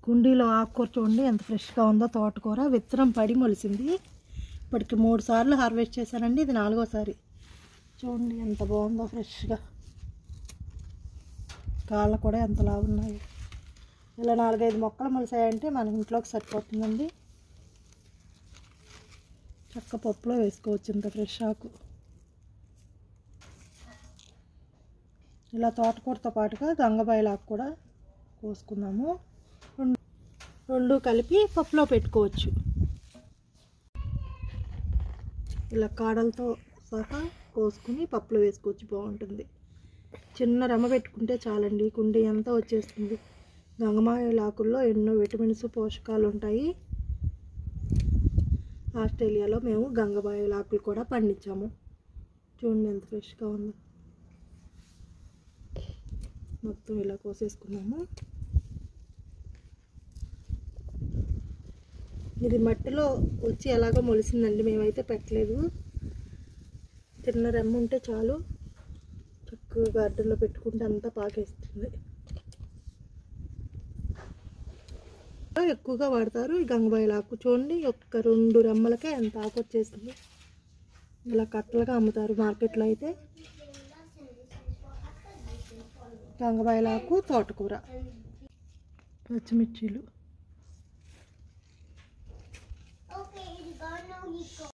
కుండీలో ఆకుకూర చూడండి ఎంత ఫ్రెష్గా ఉందో. తోటకూర విత్తనం పడి మొలిసింది. ఇప్పటికి 3 సార్లు హార్వెస్ట్ చేశానండి. ఇది 4వసారి. చూడండి ఎంత బాగుందో ఫ్రెష్గా. కాళ్ళు కూడా ఎంత లావున్నాయి. ఇలా 4-5 మొక్కలు మొలిసాయంటే మన ఇంట్లోకి సరిపోతుందండి. చక్క పప్పులో వేసుకోవచ్చు ఇంత ఫ్రెష్ ఆకు. ఇలా తోటకూరతో పాటుగా గంగబాయిల ఆకు కూడా కోసుకుందాము. రెండు కలిపి పప్పులో పెట్టుకోవచ్చు. ఇలా కాడలతో సహా కోసుకుని పప్పులో వేసుకోవచ్చు. బాగుంటుంది. చిన్న రెమ్మ పెట్టుకుంటే చాలండి. కుండీ అంతా వచ్చేస్తుంది. గంగమాయిల ఆకుల్లో ఎన్నో విటమిన్స్ పోషకాలు ఉంటాయి. ఆస్ట్రేలియాలో మేము గంగబాయిల ఆకులు కూడా పండించాము. చూడండి ఎంత ఫ్రెష్గా ఉందో. మొత్తం ఇలా కోసేసుకున్నాము. ఇది మట్టిలో వచ్చి ఎలాగో మొలిసిందండి. మేమైతే పెట్టలేదు. చిన్న రెమ్మ ఉంటే చాలు. చక్కగా గార్డెన్లో పెట్టుకుంటే అంతా పాకేస్తుంది. ఎక్కువగా వాడతారు ఈ గంగబాయిల ఆకు. చూడండి ఒక్క 2 రెమ్మలకే ఎంత ఆకు వచ్చేసింది. ఇలా కట్టలుగా అమ్ముతారు మార్కెట్లో అయితే. గంగబాయిల ఆకు, తోటకూర, పచ్చిమిర్చీలు.